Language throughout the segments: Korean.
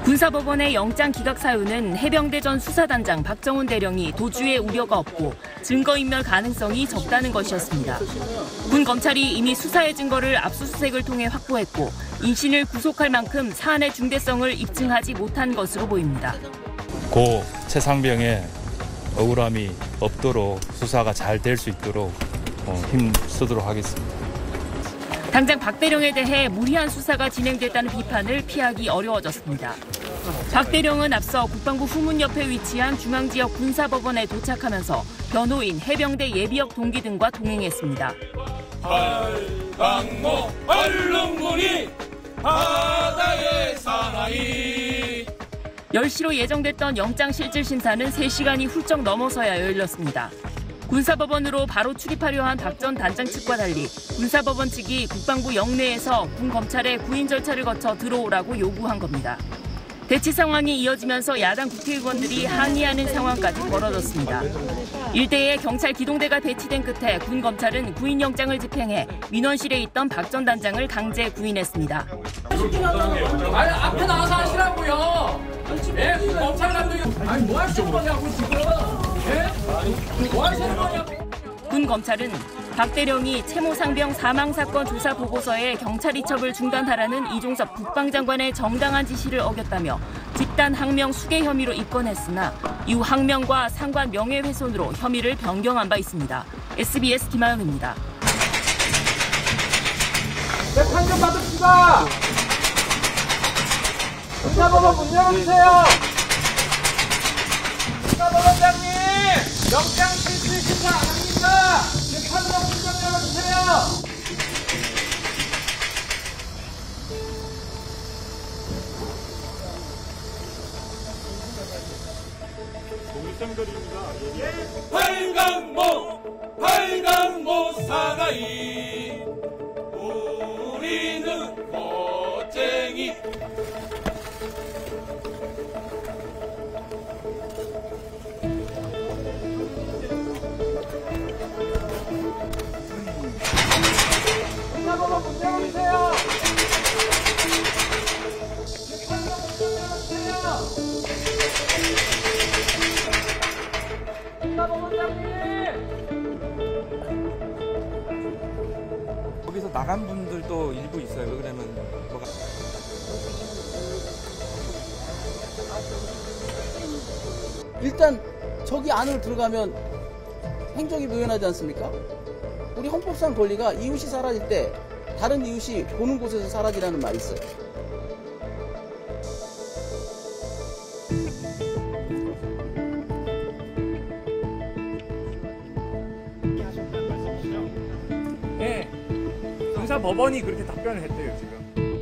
군사법원의 영장 기각 사유는 해병대 전 수사단장 박정훈 대령이 도주의 우려가 없고 증거인멸 가능성이 적다는 것이었습니다. 군 검찰이 이미 수사의 증거를 압수수색을 통해 확보했고 인신을 구속할 만큼 사안의 중대성을 입증하지 못한 것으로 보입니다. 고 최상병의 억울함이 없도록 수사가 잘 될 수 있도록 힘쓰도록 하겠습니다. 당장 박 대령에 대해 무리한 수사가 진행됐다는 비판을 피하기 어려워졌습니다. 박 대령은 앞서 국방부 후문 옆에 위치한 중앙지역 군사법원에 도착하면서 변호인, 해병대 예비역 동기 등과 동행했습니다. 팔강모 얼룩무늬 바다의 사나이. 10시로 예정됐던 영장실질심사는 3시간이 훌쩍 넘어서야 열렸습니다. 군사법원으로 바로 출입하려 한 박 전 단장 측과 달리 군사법원 측이 국방부 영내에서 군 검찰의 구인 절차를 거쳐 들어오라고 요구한 겁니다. 대치 상황이 이어지면서 야당 국회의원들이 항의하는 상황까지 벌어졌습니다. 일대에 경찰 기동대가 배치된 끝에 군 검찰은 구인영장을 집행해 민원실에 있던 박 전 단장을 강제 구인했습니다. 아니 앞에 나와서 하시라고요. 예, 검찰 감독이 아니 뭐 하시는 거냐고 지금. 예? 뭐 하시는 거냐고. 군 검찰은 박 대령이 채모 상병 사망 사건 조사 보고서에 경찰 이첩을 중단하라는 이종섭 국방장관의 정당한 지시를 어겼다며 집단 항명 수괴 혐의로 입건했으나 이후 항명과 상관 명예훼손으로 혐의를 변경한 바 있습니다. SBS 김하영입니다. 네, 판결 받읍시다. 군사법원 문 열어주세요. 군사법원장님, 영장 실질심사 안 합니다. 재판관 문 좀 열어주세요. 팔강모 사나이. 우리는 멋쟁이. 군사법원 문 열어주세요. 거기서 나간 분들도 일부 있어요. 왜 그러면 뭐가 일단 저기 안으로 들어가면 행정이 묘연하지 않습니까? 우리 헌법상 권리가 이웃이 사라질 때 다른 이웃이 보는 곳에서 사라지라는 말이 있어요. 네, 군사법원이 그렇게 답변을 했대요, 지금.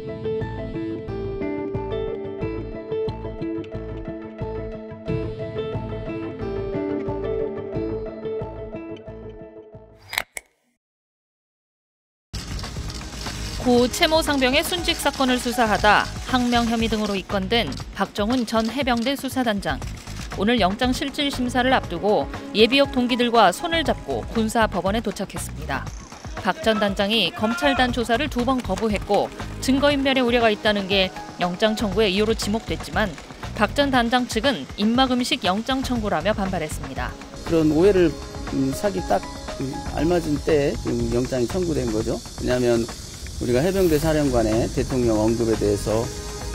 고 채모 상병의 순직 사건을 수사하다 항명 혐의 등으로 입건된 박정훈 전 해병대 수사단장. 오늘 영장 실질 심사를 앞두고 예비역 동기들과 손을 잡고 군사법원에 도착했습니다. 박 전 단장이 검찰단 조사를 2번 거부했고 증거인멸의 우려가 있다는 게 영장 청구의 이유로 지목됐지만 박 전 단장 측은 입막음식 영장 청구라며 반발했습니다. 그런 오해를 사기 딱 알맞은 때 영장이 청구된 거죠. 왜냐하면 우리가 해병대 사령관의 대통령 언급에 대해서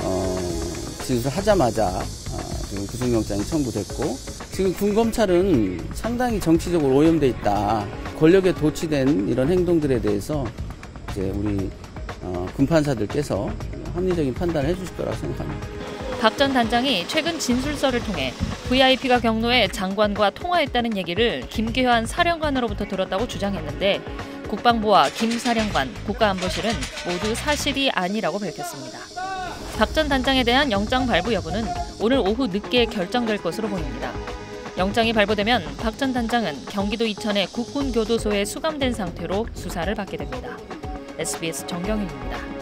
진술하자마자 구속영장이 청구됐고 지금 군검찰은 상당히 정치적으로 오염돼 있다. 권력에 도취된 이런 행동들에 대해서 이제 우리 군판사들께서 합리적인 판단을 해주실 거라고 생각합니다. 박 전 단장이 최근 진술서를 통해 VIP가 경로에 장관과 통화했다는 얘기를 김계환 사령관으로부터 들었다고 주장했는데 국방부와 김 사령관, 국가안보실은 모두 사실이 아니라고 밝혔습니다. 박 전 단장에 대한 영장 발부 여부는 오늘 오후 늦게 결정될 것으로 보입니다. 영장이 발부되면 박 전 단장은 경기도 이천의 국군교도소에 수감된 상태로 수사를 받게 됩니다. SBS 정경윤입니다.